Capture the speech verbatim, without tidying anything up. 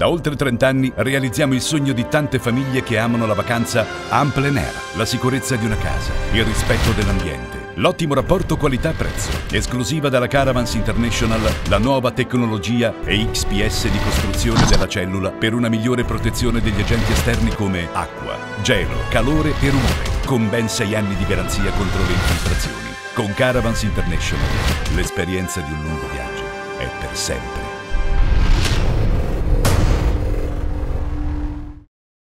Da oltre trenta anni realizziamo il sogno di tante famiglie che amano la vacanza en plein air, la sicurezza di una casa, il rispetto dell'ambiente, l'ottimo rapporto qualità-prezzo. Esclusiva dalla Caravans International, la nuova tecnologia E X P S di costruzione della cellula per una migliore protezione degli agenti esterni come acqua, gelo, calore e rumore, con ben sei anni di garanzia contro le infiltrazioni. Con Caravans International l'esperienza di un lungo viaggio è per sempre.